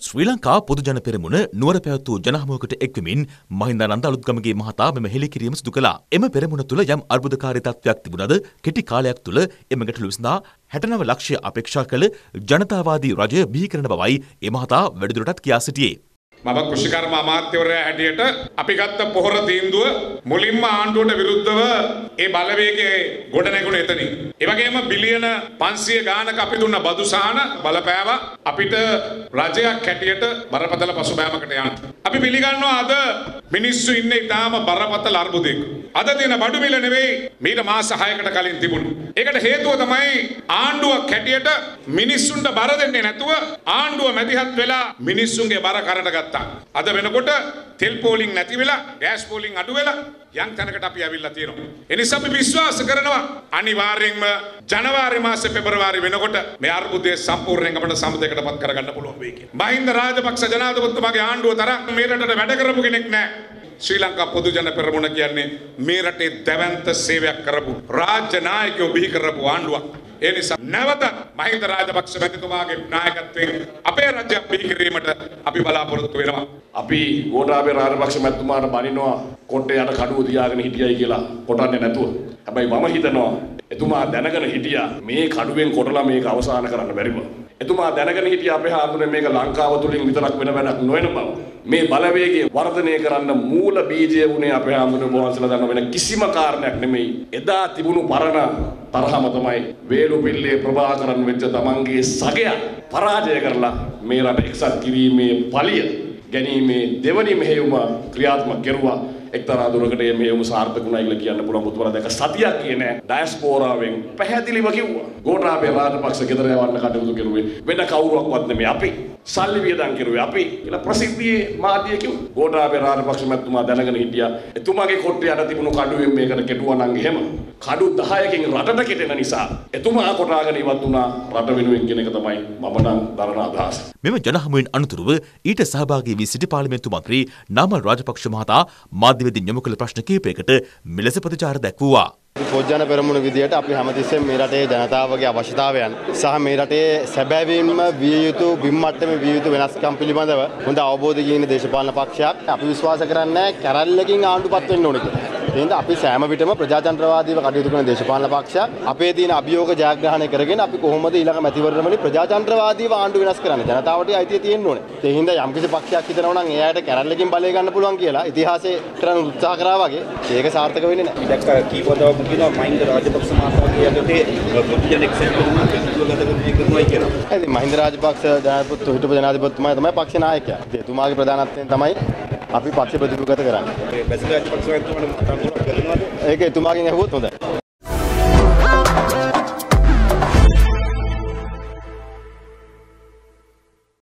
ශ්‍රී ලංකා පොදුජන පෙරමුණ නුවර පැවැත්වූ ජනහමුවකට එක්වමින් මහින්දානන්ද අලුත්ගමගේ මහතා මෙම හෙළිකිරීම සිදු කළා. එම පෙරමුණ තුළ යම් අර්බුදකාරී තත්ත්වයක් තිබුණද කෙටි කාලයක් තුළ එම ගැටලු විසඳා 69 ලක්ෂය අපේක්ෂා කළ ජනතාවාදී රජය බිහි කරන බවයි ඒ මහතා වැඩිදුරටත් කියා සිටියේ. මම කෘෂිකර්ම අමාත්‍යවරයා හැටියට අපි ගත්ත පොහොර තීන්දුව මුලින්ම ආණ්ඩුවට විරුද්ධව ඒ බලවේගයේ ගොඩනැගුණ එතනින්. ඒ වගේම බිලියන 500 ගානක අපි දුන්න බදු සහන බලපෑවා අපිට රජයක් හැටියට බරපතල පසුබෑමකට යන්න. අපි පිළිගන්නවා අද මිනිස්සු ඉන්නේ ඊටාම බරපතල අර්බුදයක. අද තියෙන බඩු මිල නෙවෙයි මීට මාස 6කට කලින් තිබුණේ. ඒකට හේතුව තමයි ආණ්ඩුවක් හැටියට මිනිස්සුන්ට බර දෙන්නේ නැතුව ආණ්ඩුව මැදිහත් වෙලා මිනිස්සුන්ගේ බර කරට ගත්තා. අද වෙනකොට තෙල් පෝලිං නැති වෙලා ගෑස් පෝලිං අඩු වෙලා යම් තැනකට අපි ඇවිල්ලා තියෙනවා. ඒ නිසා අපි විශ්වාස කරනවා අනිවාර්යෙන්ම ජනවාරි මාසේ පෙබරවාරි වෙනකොට මේ අර්බුදය සම්පූර්ණයෙන් අපිට සමුදයකටපත් කරගන්න පුළුවන් වෙයි කියලා. මහින්ද රාජපක්ෂ ජනාධිපතිතුමාගේ ආණ්ඩුව තරම් මේ රටට වැඩ කරපු කෙනෙක් නැහැ. ශ්‍රී ලංකා පොදුජන පෙරමුණ කියන්නේ මේ රටේ දැවැන්ත සේවයක් කරපු රාජ්‍ය නායකයෝ බිහි කරපු ආණ්ඩුවක්. ඒ නිසා නැවත මහින්ද රාජපක්ෂ මැතිතුමාගේ නායකත්වයෙන් අපේ රජය බිහි කිරීමට අපි බලාපොරොත්තු වෙනවා. අපි ගෝඨාභය රාජපක්ෂ මැතිතුමාට බනිනවා කොට්ටේ යට කඩුව තියාගෙන හිටියයි කියලා කොටන්නේ නැතුව. හැබැයි මම හිතනවා එතුමා දැනගෙන හිටියා මේ කඩුවෙන් කොටලා මේක අවසන් කරන්න බැරිව. එතුමා දැනගෙන හිටියා අපේ හාමුදුරනේ මේක ලංකාව තුලින් විතරක් වෙන වැඩක් නොවන බව. මේ බලවේගය වර්ධනය කරන්න මූල බීජය වුණේ අපේ හාමුදුරනේ වහන්සේලා දන්න වෙන කිසිම කාරණයක් නෙමෙයි. එදා තිබුණු පරණ තරහම තමයි වේලුපිල්ලේ ප්‍රභාකරන් වෙච්ච තමන්ගේ සගය පරාජය කරලා මේ රට එක්සත් කිරීමේ පලිය ගැනීමේ දෙවනි මෙහෙයුම ක්‍රියාත්මක කෙරුවා. එක්තරා දුරකට මේ මෙහෙයුම සාර්ථක වුණා කියලා කියන්න පුළුවන්. මුතුවර දැක සතියක් කියන්නේ ඩයස්පෝරාවෙන් පැහැදිලිව කිව්වා. ගෝඨාභය රාජපක්ෂ ගෙදර යවන්න කටයුතු කරුවේ වෙන කවුරුවක්වත් නෙමෙයි අපි. සල්ලි වියදම් කරුවේ අපි කියලා ප්‍රසිද්ධියේ මාධ්‍යය කිව්වා. ගෝඨාභය රාජපක්ෂ මැතිතුමා දැනගෙන හිටියා. එතුමාගේ කොට්ටේ යට තිබුණු කඩුවෙන් මේකට කෙටුවා නම් එහෙම කඩු 10කින් රටට කෙටෙන නිසා එතුමා කොටාගෙන ඉවත් වුණා රට වෙනුවෙන් කියන එක තමයි මම නම් දරන අදහස. මෙම ජනහමුවෙන් අනතුරුව ඊට සහභාගී වී සිටි පාර්ලිමේන්තු මන්ත්‍රී නාමල් රාජපක්ෂ මහතා මාධ්‍යවේදීන් යොමු කළ ප්‍රශ්න කිහිපයකට මෙලෙස ප්‍රතිචාර දැක්වුවා. පොදුජන පෙරමුණ විදියට අපි හැමතිස්සෙම මේ රටේ ජනතාවගේ අවශ්‍යතාවයන් සහ මේ රටේ සැබෑවීම විය යුතු බිම් මට්ටමේ විය යුතු වෙනස්කම් පිළිබඳව හොඳ අවබෝධයකින් ඉන්න දේශපාලන පක්ෂයක්. අපි විශ්වාස කරන්නේ කැරැල්ලකින් ආණ්ඩුපත් වෙන්න ඕනේ කියලා. එහෙනම් අපි සෑම විටම ප්‍රජාතන්ත්‍රවාදීව කටයුතු කරන දේශපාලන පක්ෂයක්. අපේ තියෙන අභියෝග ජයග්‍රහණය කරගෙන අපි කොහොමද ඊළඟ මැතිවරණවලදී ප්‍රජාතන්ත්‍රවාදීව ආණ්ඩුව වෙනස් කරන්නේ? ජනතාවට අයිතිය තියෙන්න ඕනේ. ඒ හින්දා යම්කිසි පක්ෂයක් හිතනවා නම් එයාට කැරැල්ලකින් බලය ගන්න පුළුවන් කියලා ඉතිහාසයේ කරන උත්සාහ කරා වගේ ඒක සාර්ථක වෙන්නේ නැහැ. දැක්ක කීපවතාවක් කියනවා මහින්ද රාජපක්ෂ මහතාගේ යටතේ පොදුජන එක්සැම්පල් එකක් ගත කරනවා කියලා. ඉතින් මහින්ද රාජපක්ෂ ජනාධිපති හිටපු ජනාධිපතිතුමා තමයි පක්ෂ නායකයා. එතුමාගේ ප්‍රධානත්වයෙන් තමයි අපි පක්ෂ ප්‍රතිගත කරන්නේ. බැසිල් රාජපක්ෂ මහත්මයාට ඒක එතුමාගෙන් අහුවොත් හොඳයි.